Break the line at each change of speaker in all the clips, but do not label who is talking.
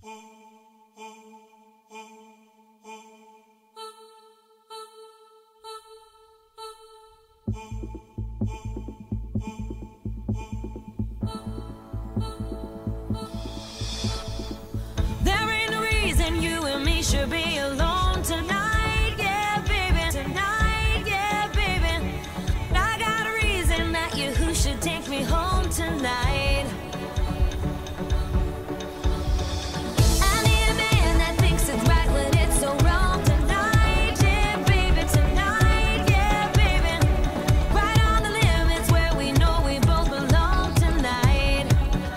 There ain't no reason you and me should be alone tonight, yeah, baby. Tonight, yeah, baby. I got a reason that you who should take me home tonight. I need a man that thinks it's right when it's so wrong tonight, yeah, baby. Tonight, yeah, baby. Right on the limits where we know we both belong tonight.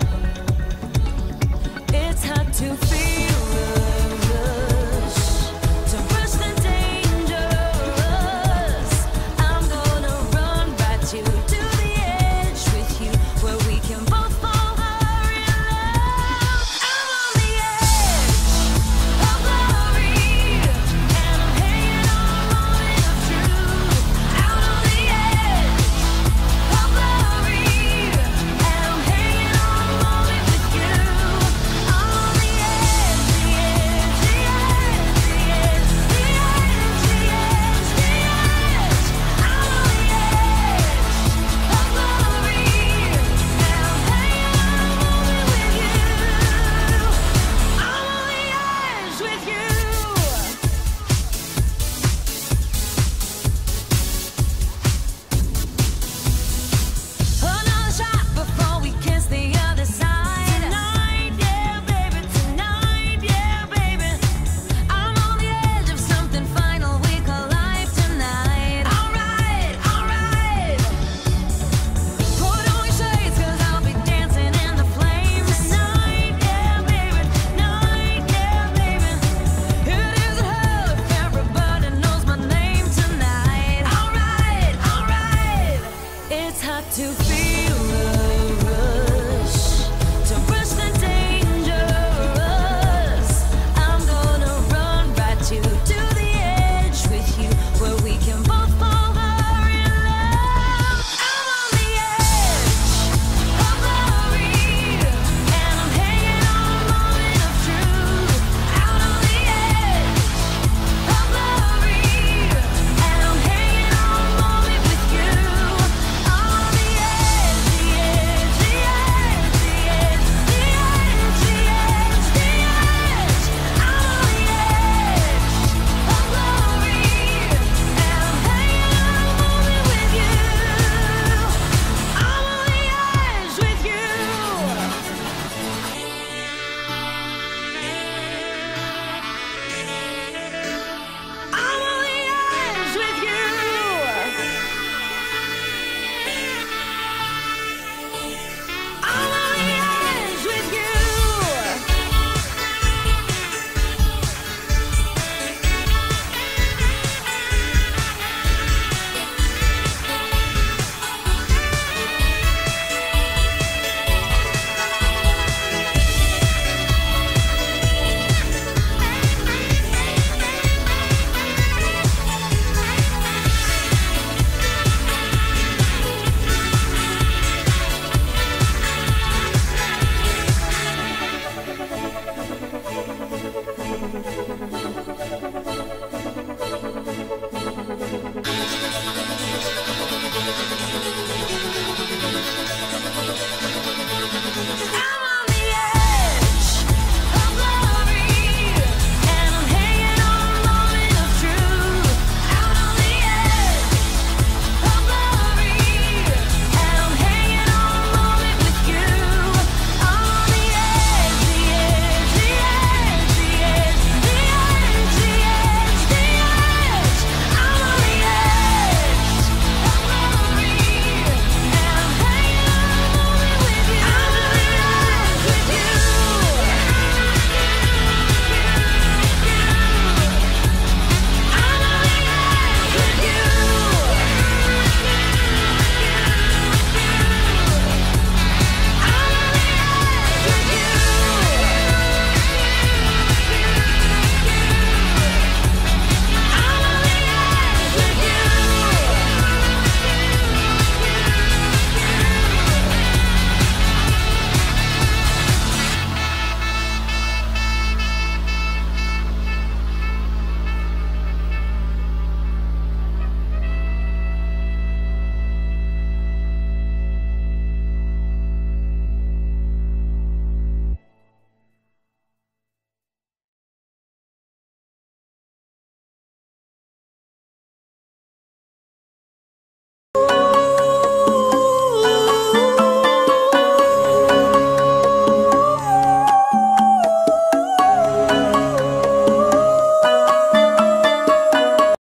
It's hard to feel the rush, to rush the dangerous. I'm gonna run right to the edge with you, where we can both fall in love. I'm on the edge of glory, and I'm hanging on a moment of truth. Out on the edge of glory, and I'm hanging on a moment with you. I'm on the edge, the edge, the edge, the edge, the edge, the edge, the edge. I'm on the edge of glory, and I'm hanging on a moment with you. I'm on the edge with you. Another shot before we kiss the other side. Tonight, yeah, baby. Tonight, yeah, baby. I'm on the edge of something final we call life tonight. Alright, alright. Put on your shades, 'cause I'll be dancing in the flames. Tonight, yeah, baby. Tonight, yeah, baby. It isn't hell if everybody knows my name tonight. Alright, alright. It's hard to feel